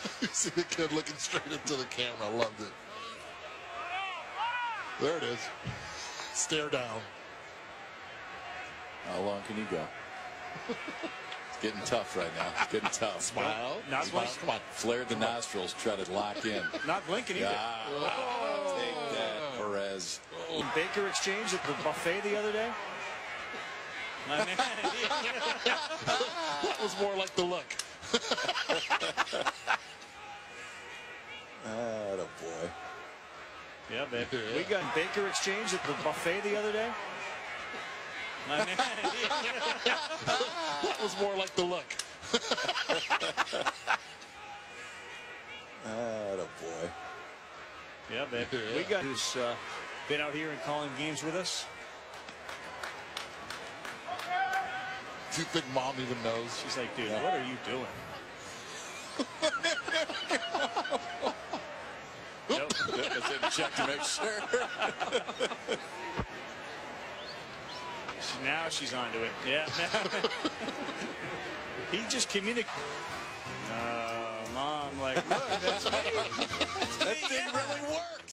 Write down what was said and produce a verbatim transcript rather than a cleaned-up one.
You see the kid looking straight into the camera. I loved it. There it is. Stare down. How long can you go? It's getting tough right now. It's getting tough. Smile. Not Smile. blinking. Come on. Flare the nostrils. Try to lock in. Not blinking either. Ah, wow. Take that, Perez. In Baker exchange at the buffet the other day. My man. That was more like the look. Ah, boy. Yeah, babe. We got Baker exchange at the buffet the other day. My man. That was more like the look. Ah, boy. Yeah, babe. We got who's uh, been out here and calling games with us. Do you think mom even knows? She's like, dude, what are you doing? Nope. That's it. Check to make sure. Now she's onto it. Yeah. He just communicated. Uh, mom, like, look, that's me. That didn't really work.